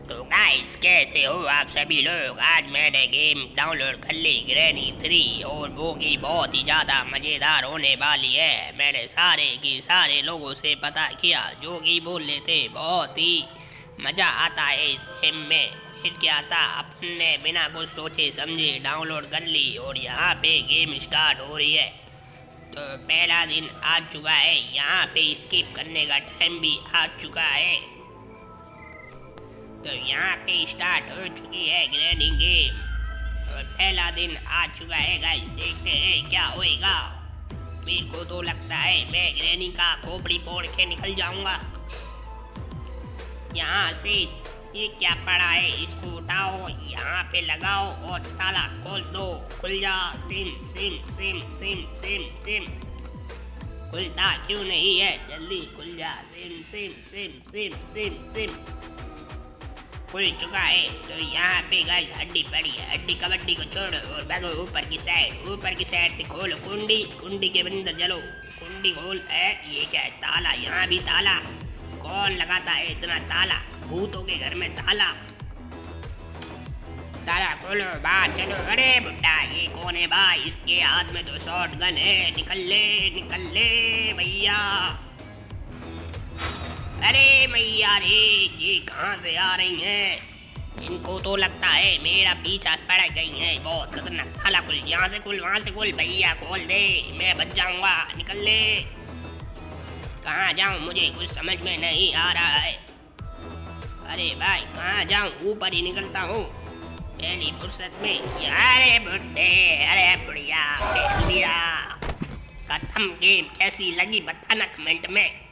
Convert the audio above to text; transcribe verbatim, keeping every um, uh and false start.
तो गाइस कैसे हो आप सभी लोग। आज मैंने गेम डाउनलोड कर ली ग्रैनी थ्री और वो की बहुत ही ज़्यादा मज़ेदार होने वाली है। मैंने सारे की सारे लोगों से पता किया जो कि बोल रहे थे बहुत ही मज़ा आता है इस गेम में। फिर क्या था, अपने बिना कुछ सोचे समझे डाउनलोड कर ली और यहाँ पे गेम स्टार्ट हो रही है। तो पहला दिन आ चुका है, यहाँ पे स्किप करने का टाइम भी आ चुका है। तो यहाँ पे स्टार्ट हो चुकी है ग्रैनी गेम और पहला दिन आ चुका है गाइस। देखते हैं क्या होएगा। मेरे को तो लगता है मैं ग्रैनी का खोपड़ी फोड़ के निकल जाऊंगा। यहाँ से ये क्या पड़ा है, इसको उठाओ, यहाँ पे लगाओ और ताला खोल दो। खुल जा, सिम सिम सिम सिम सिम सिम। खुलता क्यों नहीं है, जल्दी खुल जा। सिम सिम सिम सिम सिम सिम खुल चुका है। तो यहाँ पे गाइस हड्डी पड़ी है, हड्डी कबड्डी को छोड़ो और भागो ऊपर की साइड। ऊपर की साइड से खोलो कुंडी, कुंडी के अंदर चलो, कुंडी खोल है। ये क्या है, ताला, यहाँ भी ताला। कौन लगाता है इतना ताला, भूतों के घर में ताला। ताला खोलो, बाहर चलो। अरे बुड्ढा, ये कौन है भाई, इसके हाथ में तो शॉर्ट गन है। निकल ले निकल ले भैया। अरे मैया रे, ये कहाँ से आ रही हैं? इनको तो लगता है मेरा पीछा पड़ गई है। बहुत खतरनाक। ताला खुल, यहाँ से खुल, वहाँ से खुल भैया, खोल दे, मैं बच जाऊंगा। निकल ले। कहाँ जाऊँ, मुझे कुछ समझ में नहीं आ रहा है। अरे भाई कहाँ जाऊँ, ऊपर ही निकलता हूँ पहली फुर्सत में। अरे बुड्ढे, अरे बुढ़िया, फेंक दिया। खत्म गेम। कैसी लगी बताना कमेंट में।